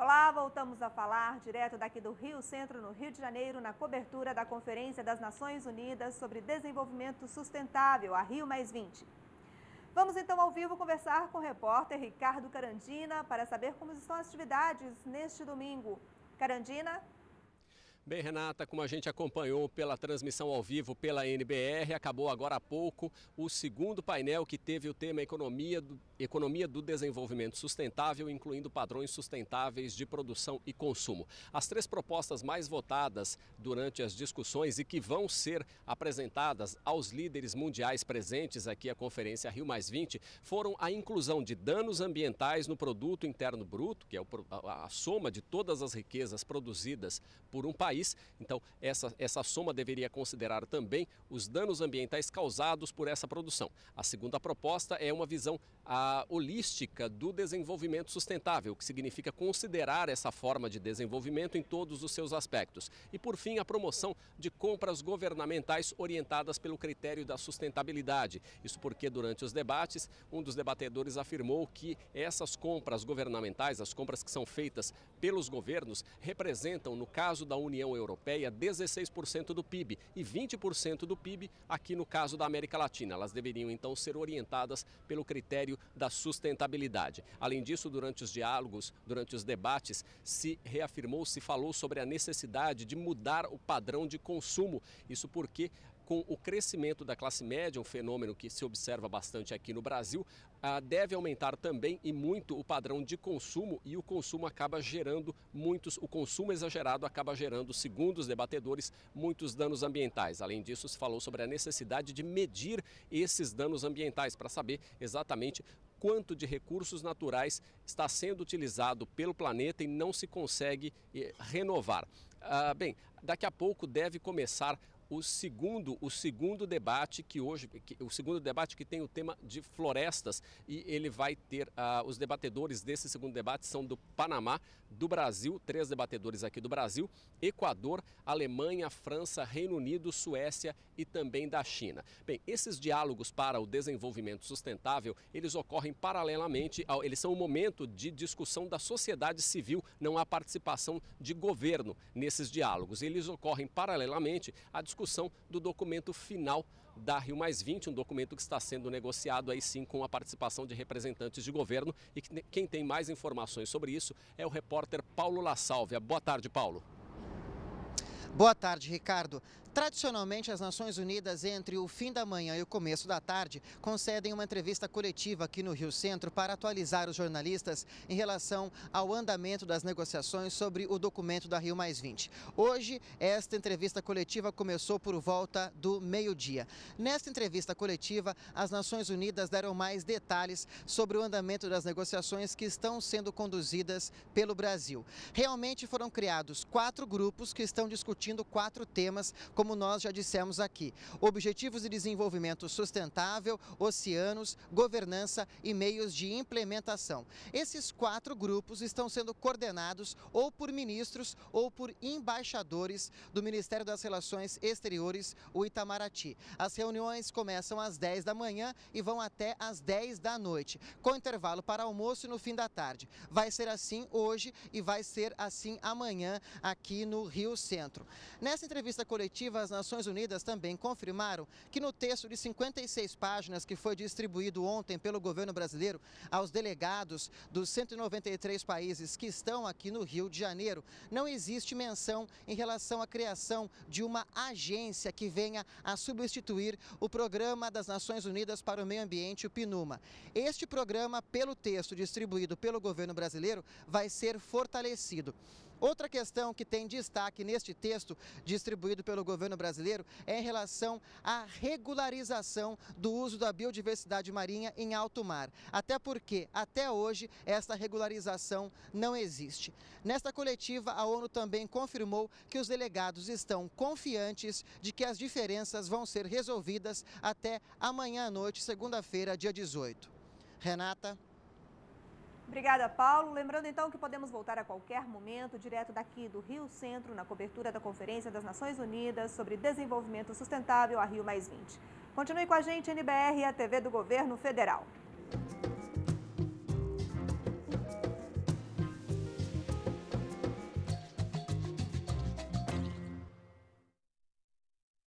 Olá, voltamos a falar direto daqui do Rio Centro, no Rio de Janeiro, na cobertura da Conferência das Nações Unidas sobre Desenvolvimento Sustentável, a Rio+20. Vamos então ao vivo conversar com o repórter Ricardo Carandina para saber como estão as atividades neste domingo. Carandina? Bem, Renata, como a gente acompanhou pela transmissão ao vivo pela NBR, acabou agora há pouco o segundo painel que teve o tema Economia do Desenvolvimento Sustentável, incluindo padrões sustentáveis de produção e consumo. As três propostas mais votadas durante as discussões e que vão ser apresentadas aos líderes mundiais presentes aqui à Conferência Rio+20 foram a inclusão de danos ambientais no produto interno bruto, que é a soma de todas as riquezas produzidas por um país. Então, essa soma deveria considerar também os danos ambientais causados por essa produção. A segunda proposta é uma visão holística do desenvolvimento sustentável, que significa considerar essa forma de desenvolvimento em todos os seus aspectos. E, por fim, a promoção de compras governamentais orientadas pelo critério da sustentabilidade. Isso porque, durante os debates, um dos debatedores afirmou que essas compras governamentais, as compras que são feitas pelos governos, representam, no caso da União Europeia, 16% do PIB e 20% do PIB aqui no caso da América Latina. Elas deveriam então ser orientadas pelo critério da sustentabilidade. Além disso, durante os diálogos, durante os debates, se falou sobre a necessidade de mudar o padrão de consumo. Isso porque, com o crescimento da classe média, um fenômeno que se observa bastante aqui no Brasil, deve aumentar também e muito o padrão de consumo, e o consumo o consumo exagerado acaba gerando, segundo os debatedores, muitos danos ambientais. Além disso, se falou sobre a necessidade de medir esses danos ambientais para saber exatamente quanto de recursos naturais está sendo utilizado pelo planeta e não se consegue renovar. Bem, daqui a pouco deve começar o segundo debate que tem o tema de florestas, e ele vai ter os debatedores desse segundo debate são do Panamá, do Brasil, 3 debatedores aqui do Brasil, Equador, Alemanha, França, Reino Unido, Suécia e também da China. Bem, esses diálogos para o desenvolvimento sustentável, eles ocorrem paralelamente, eles são um momento de discussão da sociedade civil, não há participação de governo nesses diálogos. Eles ocorrem paralelamente à discussão do documento final da Rio+20, um documento que está sendo negociado aí sim com a participação de representantes de governo, e quem tem mais informações sobre isso é o repórter Paulo La Sálvia. Boa tarde, Paulo. Boa tarde, Ricardo. Tradicionalmente, as Nações Unidas, entre o fim da manhã e o começo da tarde, concedem uma entrevista coletiva aqui no Rio Centro para atualizar os jornalistas em relação ao andamento das negociações sobre o documento da Rio+20. Hoje, esta entrevista coletiva começou por volta do meio-dia. Nesta entrevista coletiva, as Nações Unidas deram mais detalhes sobre o andamento das negociações que estão sendo conduzidas pelo Brasil. Realmente foram criados 4 grupos que estão discutindo 4 temas, como nós já dissemos aqui: objetivos de desenvolvimento sustentável, oceanos, governança e meios de implementação. Esses 4 grupos estão sendo coordenados ou por ministros ou por embaixadores do Ministério das Relações Exteriores, o Itamaraty. As reuniões começam às 10 da manhã e vão até às 10 da noite, com intervalo para almoço no fim da tarde. Vai ser assim hoje e vai ser assim amanhã aqui no Rio Centro. Nessa entrevista coletiva, as Nações Unidas também confirmaram que no texto de 56 páginas que foi distribuído ontem pelo governo brasileiro aos delegados dos 193 países que estão aqui no Rio de Janeiro, não existe menção em relação à criação de uma agência que venha a substituir o Programa das Nações Unidas para o Meio Ambiente, o PNUMA. Este programa, pelo texto distribuído pelo governo brasileiro, vai ser fortalecido. Outra questão que tem destaque neste texto distribuído pelo governo brasileiro é em relação à regularização do uso da biodiversidade marinha em alto mar. Até porque, até hoje, esta regularização não existe. Nesta coletiva, a ONU também confirmou que os delegados estão confiantes de que as diferenças vão ser resolvidas até amanhã à noite, segunda-feira, dia 18. Renata. Obrigada, Paulo. Lembrando então que podemos voltar a qualquer momento, direto daqui do Rio Centro, na cobertura da Conferência das Nações Unidas sobre Desenvolvimento Sustentável, a Rio+20. Continue com a gente, NBR e a TV do Governo Federal.